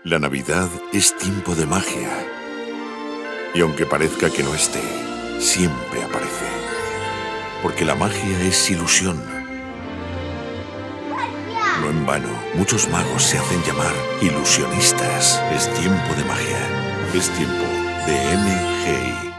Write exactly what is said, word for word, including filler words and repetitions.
La Navidad es tiempo de magia. Y aunque parezca que no esté, siempre aparece. Porque la magia es ilusión. No en vano, muchos magos se hacen llamar ilusionistas. Es tiempo de magia. Es tiempo de M G I.